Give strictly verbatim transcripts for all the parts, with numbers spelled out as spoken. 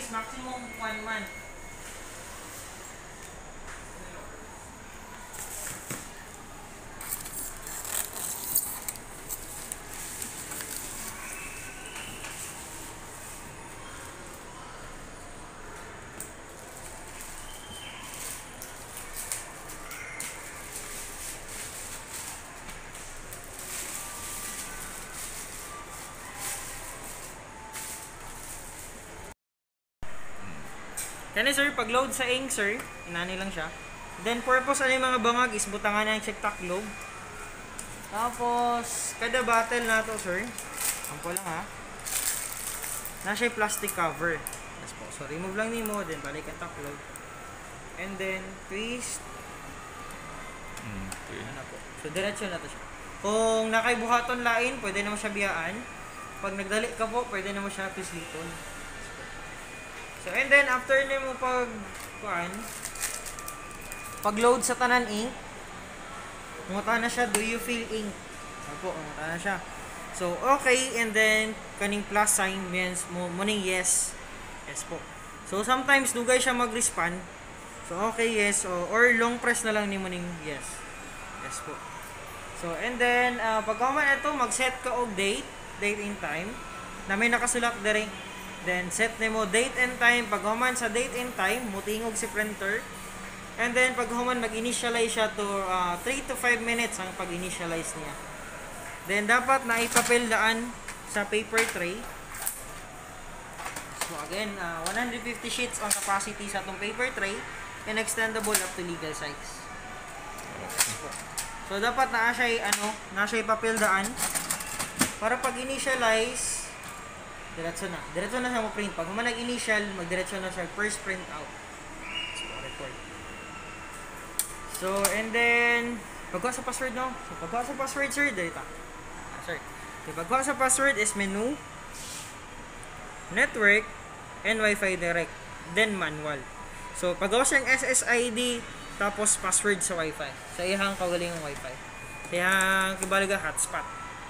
is maximum one month. Kani sir, pag-load sa ink sir, inani lang siya. Then purpose ano yung mga bangag is butangan na yung check tack globe. Tapos, kada bottle na to sir, sample lang ha. Nasa yung plastic cover. Yes po. So remove lang nimo, then balik ang tack globe. And then twist. Mm, okay. Ano po. So diretso na to siya. Kung nakaibuhaton lain, pwede naman siya biyaan. Pag nagdali ka po, pwede naman siya pisliton. So and then after nimo pag kuan, pag-load sa tanan ink, munguta na siya, do you feel ink? Opo, munguta na siya. So okay, and then kaning plus sign means mo muning yes. Yes po. So sometimes dugay siya mag-respond. So okay, yes, or, or long press na lang ni muning yes. Yes po. So and then uh, pag man ito, mag-set ka og date, date and time na may nakasulat diri. Then set nimo date and time. Pag human sa date and time, mutingog si printer. And then pag human mag-initialize siya to uh, three to five minutes ang pag-initialize niya. Then dapat na ipapildaan sa paper tray. So again, uh, one hundred fifty sheets ang capacity sa itong paper tray and extendable up to legal size. So dapat na siya ano, na siya ipapildaan para pag initialize diretso na. Diretso na siya mo print. Pag man nag-initial, magdiretso na siya first print out. So record. So and then pagkuha sa password no. So pagkuha sa password sir, dito. Ah, sir. So pagkuha sa password is menu, network, and Wi-Fi direct, then manual. So pagkuha siyang S S I D tapos password sa Wi-Fi. Sa ihang kagaling ng Wi-Fi. Sa ihang kibalaga hotspot.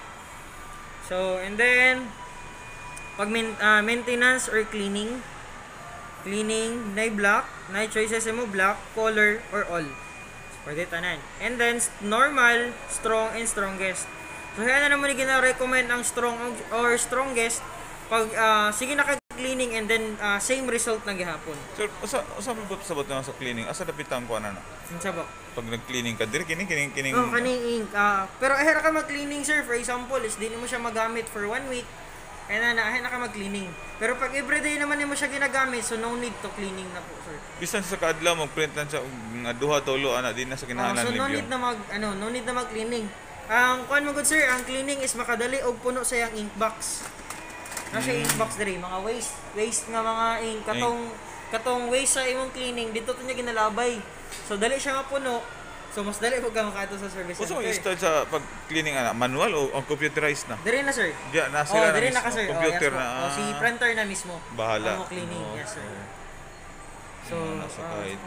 So and then pag main, uh, maintenance or cleaning, cleaning, na black, na choices mo black, color, or all. So, pwede tanan. And then, normal, strong, and strongest. So, kaya na naman gina-recommend ang strong or strongest pag, uh, sige naka-cleaning and then, uh, same result na gihapon. Sir, asa, asa mo sabot na sa cleaning? Asa dapitan ko ano na? Sabot. Pag nag-cleaning ka, diri kining, kining, kining... Oh, kaning ink. Uh, pero ahera ka mag-cleaning, sir. For example, is di mo siya magamit for one week. Kaya na, na, na ka mag-cleaning. Pero pag everyday naman mo siya ginagamit, so no need to cleaning na po, sir. Bisan sa kaadlaw, mag-print lang siya, nga duha, tolo, ana, di na sa kinahanglan uh, so no libyo. need na mag, ano, no need na mag-cleaning. Ang, kuhan mo good, sir, ang cleaning is makadali og puno sa yung ink box. Na siya mm. ink box diri, mga waste, waste nga mga ink, katong, katong waste sa imong cleaning, dito to niya ginalabay. So dali siya nga puno, so mas dali po ka makato sa service center. center. So install sa pag-cleaning ana, manual o, o computerized na? Diri na, sir. Diya, na sila oh, diri na, na ka, sir. computer oh, yes, na. Ah. Oh, si printer na mismo. Bahala. Ang cleaning, oh, yes, sir. Oh. So, oh, nasa oh, kahit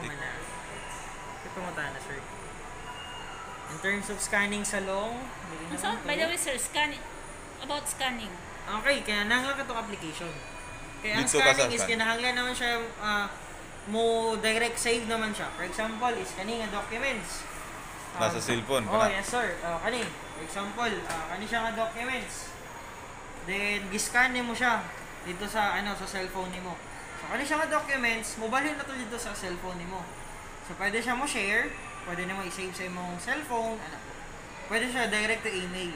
ito mo na, sir. In terms of scanning sa long, so, by the way, sir, scanning, about scanning. Okay, kaya nangla ka itong application. Kaya ang Dito scanning is scan. kinahanglan naman siya, uh, mo direct save naman siya. For example, is kani nga documents. Um, nasa cellphone oh, kana. yes, sir. Uh, kani, for example, uh, kani siya nga documents. Then, giscan mo siya dito sa, ano, sa cellphone nimo. So, kani siya nga documents, mobalhin na to dito sa cellphone nimo. So, pwede siya mo share, pwede na mo i-save sa imong cellphone, ano po. Pwede siya direct to email.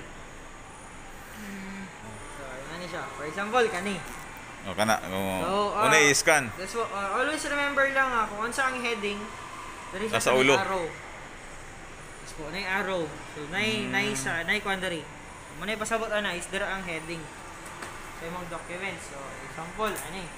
Hmm. So, ano siya. For example, kani. O kana, o, So, uh, una i-scan. That's what, uh, always remember lang ah, kung ano sa ang heading, there is Nasa a ulo. arrow. Yes po, na arrow. So, nay, hmm. nay sa, nay quandary. Muna pasabot ana, is there ang heading sa imong documents. So, example, ano eh.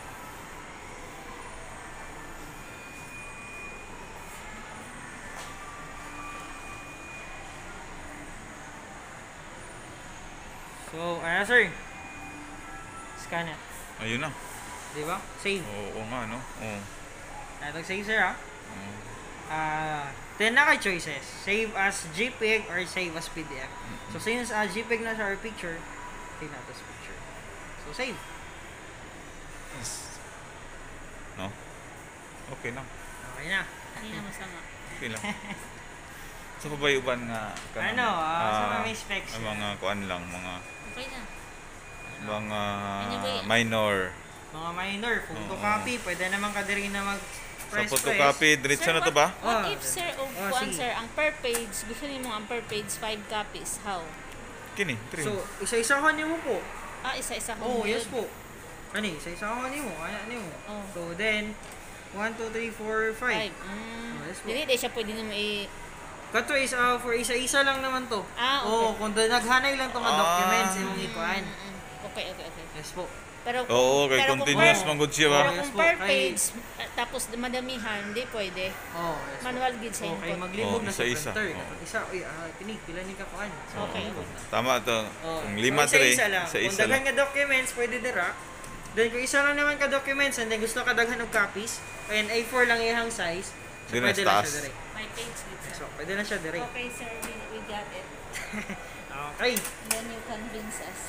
So, ano sir? Scan it. Ayun na. Di ba? Save. Oo, oo nga, no? Oo. Ano save sir ha? Oo. Ah, uh, then naka choices. Save as JPEG or save as P D F. So since uh, JPEG na sa our picture, save natin sa picture. So save. Yes. No? Okay na. Okay na. Hindi na masama. Okay lang. Sa pabayuban nga kanang, Ano, ah, sa ah, may specs. ang mga kuan lang, mga Okay na. mga Ano ba yan? minor. Mga minor, photocopy, pwede naman ka diri na mag Sa press photocopy, diretso Sir, na to what- ba? What Oh, if, sir, o oh, kuan, sige. sir, ang per page, gusto niyo mo ang per page five copies, how? Kini, three. So, isa-isahan niyo mo po. Ah, isa-isa ko. Oh, yes po. Kani, isa-isahan niyo mo, ano niyo mo. Oh. So then one, two, three, four, five. Five. Mm. Oh, yes po. Dili, di siya pwede naman i... Kato is uh, for isa-isa lang naman to. Ah, okay. Oh, kung da- naghanay lang to nga Ah. documents imong ikuan. Mm, mm. Okay, okay, okay. Yes po. Pero kung, Oo, kay pero kung continuous per- man gud siya ba? Pero Yes kung po, per kay- page, eh, tapos madamihan, hindi pwede. Oh, yes po. Manual gid sa Okay, input. maglibog Oh, na sa isa-isa. printer. Oh. Kato isa, uy, ah, kini, pila ni ka kuan. Okay. Tama to. Oh. Ang lima So, tre, isa-isa lang. sa Kung isa daghan lang. nga documents, pwede dira. Then kung isa lang naman ka documents and then gusto ka daghan og copies, and A four lang ihang size, so Di na pwede lang taas. siya dire. My page gid, sir. So, pwede na siya dire. Okay, sir, we, we got it. Okay. Then you convince us.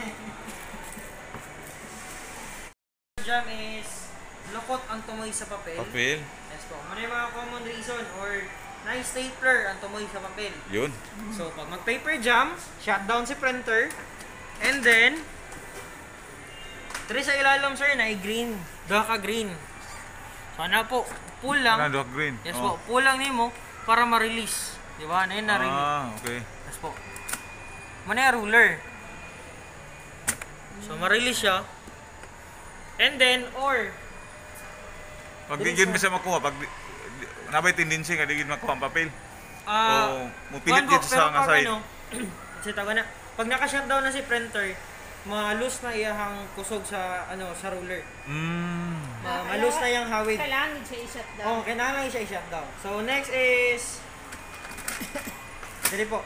Jam is lukot ang tumoy sa papel. Papel. Yes po. Ano yung mga common reason or nice stapler ang tumoy sa papel. Yun. So, pag mag-paper jam, shut down si printer, and then, diri sa ilalim, sir, na green. Duha ka green. So, ano po, pull lang. Ano, green. Yes Oh. po, pull lang nimo para ma-release. Di ba? Na yun na-release. Ah, okay. Yes po. Muna yung ruler. So, ma-release siya. And then, or, Pag Dili di gid sa- mo siya makuha, pag di- di- nabay tendency nga di gid makuha ang papel. ah, O mupilit kuwan po, gid pero sa nga pag side. ano, kasi taga na, pag naka-shutdown na si printer, malus na iyahang kusog sa ano sa ruler. Mm. Ma- malus na yung hawid. Kailangan siya i-shut down. Oh, kailangan siya i-shutdown. So next is dili po.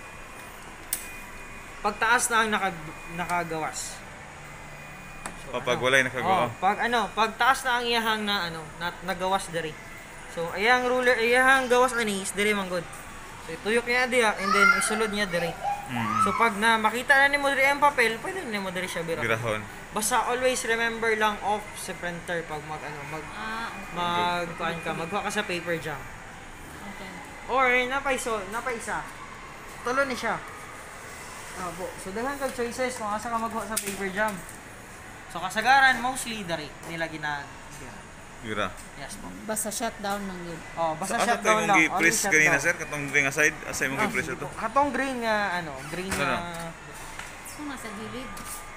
Pagtaas na ang naka, nakagawas. So, Kapag ano? walay nakagawa. Oh, pag ano, pagtaas na ang iyahang na ano, na, nagawas diri. So iyang ruler, iyahang gawas ani is diri man good. So ituyok niya diha and then isulod niya diri. Mm. So pag na makita na nimo diri ang papel, pwede na nimo diri siya bira. Birahon. Basta always remember lang off sa printer pag mag ano, mag Ah, okay. mag kuan ka, magkuha ka sa paper jam. Okay. Or napaiso, napaisa. Tulo ni siya. Ah, po. So daghan kag choices kung asa ka magkuha sa paper jam. So kasagaran mostly dari nila gina. Bira. Yes po. Basta shut down lang yun. Oh, basta Asa tayo shutdown mong lang. gi-press Only kanina shutdown. sir, katong green nga side, asa imong Ah, gi-press sige ito? po. Katong green nga ano, green Ano? nga So, nasa gilid.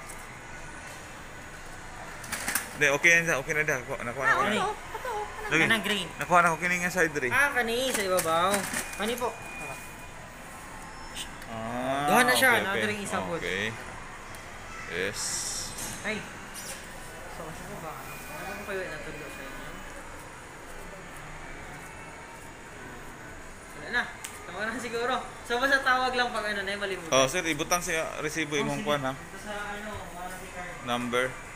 Hindi, okay na siya, okay na siya. Nakuha nakuha na ko. Ano? Ito, ito. Lagi. kanang green. Nakuha na ko kini nga side diri. Ah, kani sa ibabaw. Kani po. Ah. Duha na siya, okay, na okay. diri isa po. Okay. Yes. Ay. So, kasi po ba? Ano ko kayo natudlo sa inyo? Wala na. Tama na siguro. So, basta tawag lang pag ano na yung malimutan. Oh, sir, ibutang siya resibo imong sige. kuan ha. Ito sa ano, warranty card. Number.